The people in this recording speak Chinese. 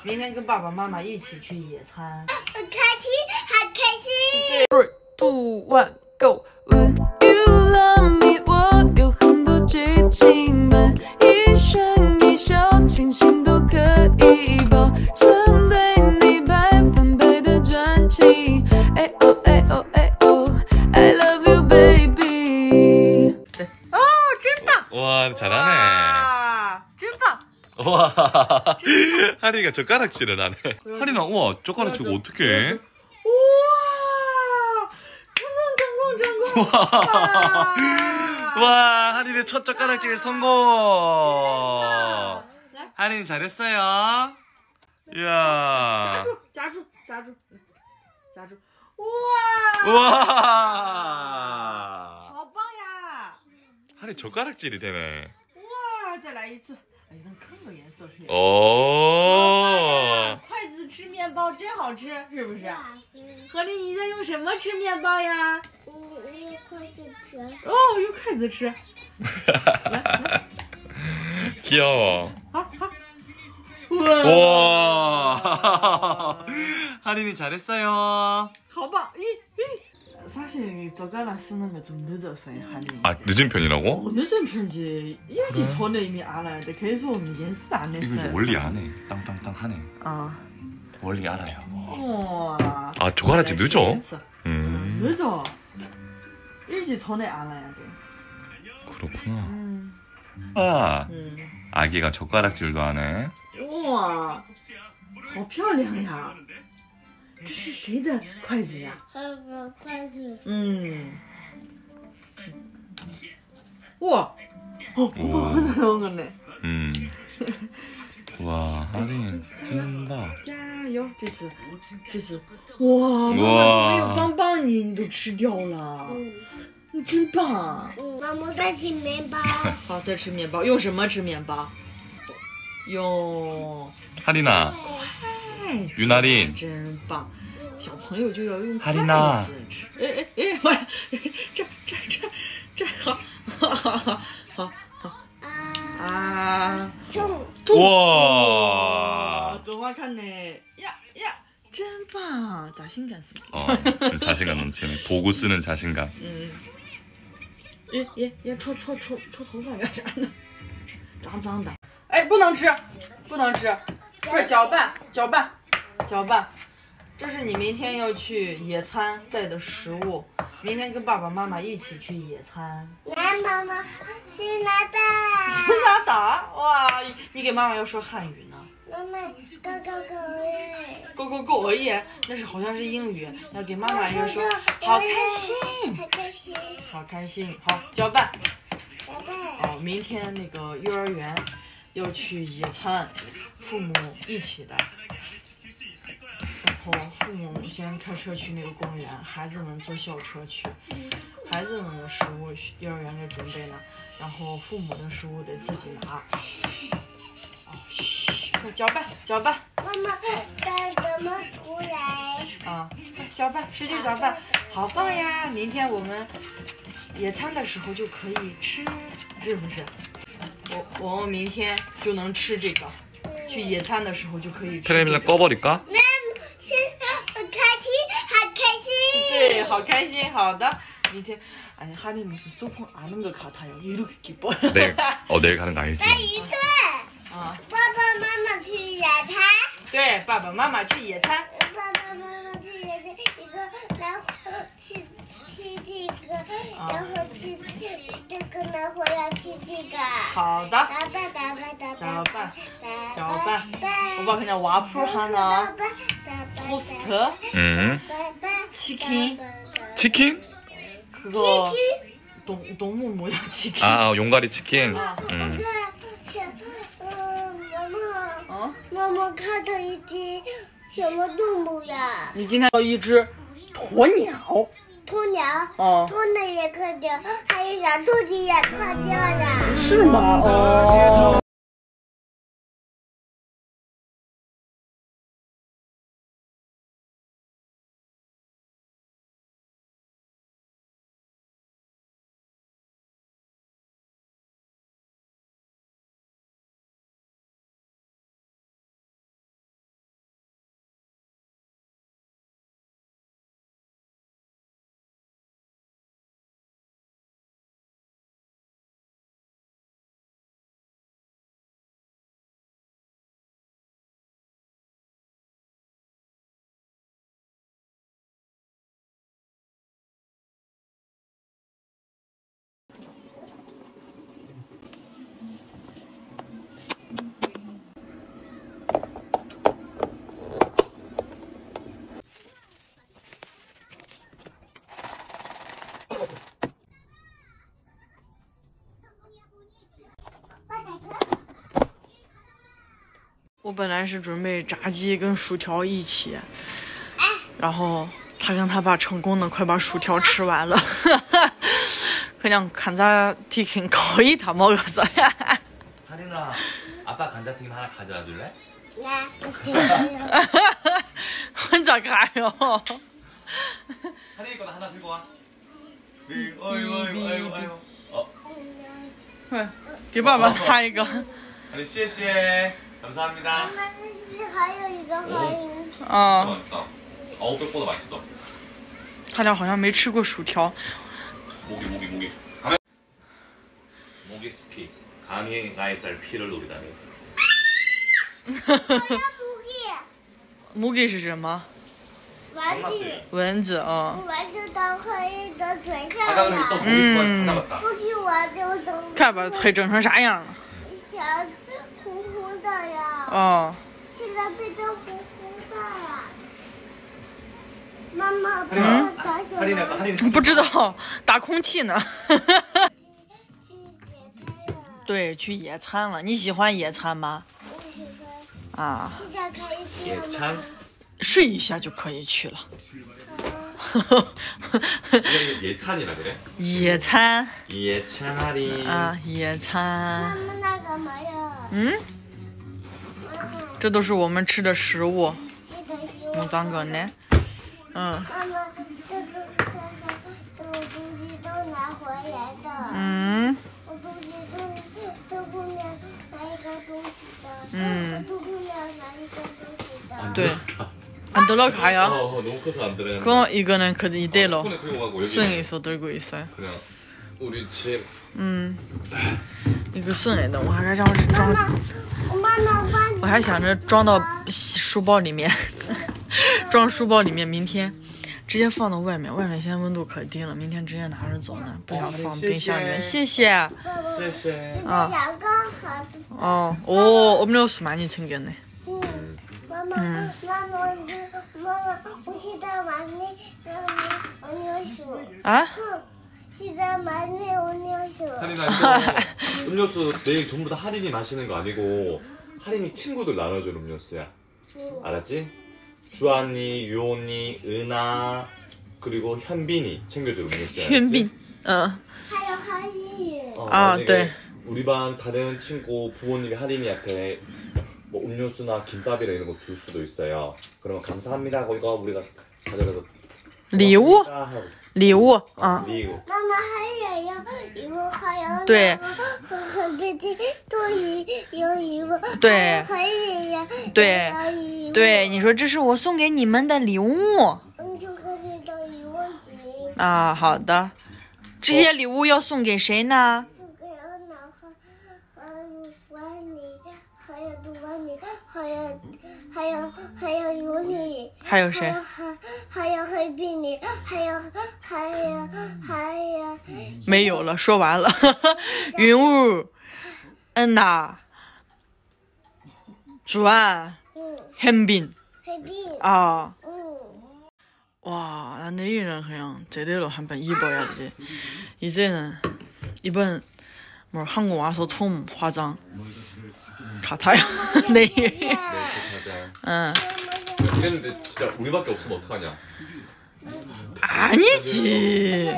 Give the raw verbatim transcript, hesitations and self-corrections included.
明天跟爸爸妈妈一起去野餐。 很开心，好开心。 three two one go。When you love me， 我有很多剧情，每一声一笑，清醒都可以保证对你百分百的专情。哎哦哎哦哎哦 ，I love you baby。 对，哦，真棒！ 와 잘하네. 哇，真棒！ 와 하리가 젓가락질을 하네. 하리나 우와 젓가락 치고 어떻게 해? 哇，成功成功成功！ 와, 와 하리는 첫 젓가락질 성공. 하리는 잘했어요. 이야. 夹住夹住夹住！哇 우와. 好棒呀！ 하리 젓가락질이 되네. 哇，再来一次！哎，能看个颜色是？ 오. 筷子吃面包真好吃，是不是？何丽，你在用什么吃面包呀？ 我用筷子吃。 哦，用筷子吃。 귀여워. 好好。 와. 하리는 잘했어요. 好棒！咦咦。 사실 젓가락 쓰는 게 좀 늦었어요, 하리. 아 늦은 편이라고? 어, 늦은 편지. 일찍 전에 이미 알았는데 계속 연습 안 이거 이제 했어요. 원리 안 해. 땅땅땅 하네. 어. 원리 알아요. 우와. 아 젓가락질 늦어? 했어. 음. 늦어. 일찍 전에 알아야 돼. 그렇구나. 음. 아 음. 아기가 젓가락질도 하네. 우와. 好漂亮呀！这是谁的筷子呀？ 爸爸筷子。 嗯。우와. 어, 오빠 하나 넣은 거네. 음. 와 하린 찐다. 加油！这次，这次，哇，妈妈没有帮帮你，你都吃掉了， 嗯你真棒！ 嗯，妈妈在吃面包。 好，再吃面包，用什么吃面包？用 하린아 筷子， 유나린 真棒！小朋友就要用筷哈丽娜子吃。哎哎哎，妈呀！这这这这好，好好好好好啊， 啊！ 冲！ 우와. 走啊，看呢呀呀，真棒！자신감 있어. 어, 좀 자신감 넘치네. 도구 쓰는 자신감. 嗯，耶耶耶，戳戳戳戳头发干啥呢？脏脏的。哎，不能吃，不能吃，快搅拌搅拌搅拌。这是你明天要去野餐带的食物，明天跟爸爸妈妈一起去野餐。 来，妈妈，加拿大。 加拿大，哇，你给妈妈要说汉语呢。 妈妈，高高高耶！ Go go go！ 耶，那是好像是英语，要给妈妈要说好开心， 好开心。 好开心，好搅拌。 拜拜。 哦，明天那个幼儿园要去野餐，父母一起的。然后父母先开车去那个公园，孩子们坐校车去。孩子们的食物幼儿园给准备呢，然后父母的食物得自己拿。哦，嘘，快搅拌搅拌妈妈，带怎么出来？ 啊！搅拌，使劲搅拌，好棒呀！明天我们野餐的时候就可以吃，是不是？我我们明天就能吃这个，去野餐的时候就可以吃、这 텔레비전 个。 꺼버릴까? 那是很开心，好开心。 对，好开心。好的，明天，哎，哈利무슨 소풍 아는 것 같아요. 이렇게 기뻐. 내일 어 내일 가는 거 알지? 那一对， 啊， 爸爸妈妈去野餐， 对，爸爸妈妈去野餐。 爸爸妈妈去野餐，一个然后去去这个，然后去这个，然后要去这个。 好的， 打扮打扮打扮搅拌搅搅拌。 拌。 오빠 그냥 와플 하나, 토스트, 음. 치킨, 치킨? 그거 동 동물 모양 치킨. 아 용가리 치킨. 아. 음. 嗯，妈妈， 嗯， 妈妈看到一只什么动物呀？ 你今天要一只鸵鸟。 鸵鸟， 哦， 鸵鸟也看见，还有小兔子也看见了。 是吗？哦。 我本来是准备炸鸡跟薯条一起，然后他跟他爸成功的快把薯条吃完了。그냥 감자튀김 거의 다 먹었어요. 하린아, 아빠 감자튀김 하나 가져와 줄래? 네. 혼자 가요. 하린이 거도 하나 들고 와. 어이구, 어이구, 어이구, 어이구. 어, 给爸爸拿一个。 하린 씨에 감사합니다. 还有一个欢迎。 啊， 맛있다. 아홉 백보다 맛있어. 他俩好像没吃过薯条。 모기, 모기, 모기. 모기 스키. 감히 나의 딸 피를 노리다니. 我要不给。 무기是什么？ 丸子。 蚊子啊。 丸子到黑的腿上 아까 그럼 또 了。 모기 하나 봤다. 不给我就都。 看把腿整成啥样了？ 小红红的呀。 哦。 现在变成红红的呀。妈妈帮我打小 하린이 아까 猫。 하린 不知道，打空气呢。 去野餐了。 对，去野餐了。你喜欢野餐吗？ 我喜欢。 啊， 现在可以去了吗？ 예찬. 睡一下就可以去了。 예찬이라 그래? 野餐 예찬 하린. 啊，野妈餐。 妈那干嘛呀？ 嗯， 妈妈， 这都是我们吃的食物。 现在希望。 用脏梗呢？嗯妈妈，这个这个这个东西都拿回来的。 嗯我东西都都后面拿一个东西的。 嗯， 都后面拿一个东西的。 对，안 들어가요? 어, 너무 커서 안 들어가는. 그럼 이거는 그 이대로 손에 들고 가고 여기. 손에서 들고 있어요. 그냥 우리 집. 음, 이거 손에的，我还让装， 我妈妈帮你。 我还想着装到书包里面，装书包里面，明天直接放到外面。外面现在温度可低了，明天直接拿着走呢，不想放冰箱里面。谢谢。 쎄쎄. 现在两个好的。 어, 오, 음료수 많이 챙겼네. 嗯，妈妈，妈妈，我妈妈，我现在买那那음료수。 아? 哼，现在买那음료수。 하린아 이거 음료수 내일 전부 다 하린이 마시는 거 아니고 하린이 친구들 나눠준 음료수야. 알았지? 주한이, 유온이, 은하 그리고 현빈이 챙겨줄 음료수야. 알았지? 현빈. 어. 还有韩语。 어, 아, 만약에 네. 우리 반 다른 친구 부모님이 하린이한테 뭐 음료수나 김밥이나 이런 거 줄 수도 있어요. 그러면 감사합니다 하고 이거 우리가 가져가서 礼物 고맙습니다 하고. 礼物 어, 啊， 리우. 妈妈还有要一个还有对和和别的都有一个， 对还有呀， 对还有一个对，你说这是我送给你们的礼物嗯，就和你的一个行， 啊。好的，这些礼物要送给谁呢？ 送给安娜和还有管你，还有杜管你，还有还有还有有你， 还有谁？ 还还有黑比你，还有还有还有没有了，说完了。云雾、恩娜、主安、 嗯 현빈 黑比 아. 嗯。 와, 나 내일은 그냥 제대로 한번 입어야지. 이제는 이번 뭐 한국 와서 처음 화장 같아요. 내일. 네, 가자. 응. 그랬는데 진짜 우리밖에 없으면 어떡하냐? 아니지.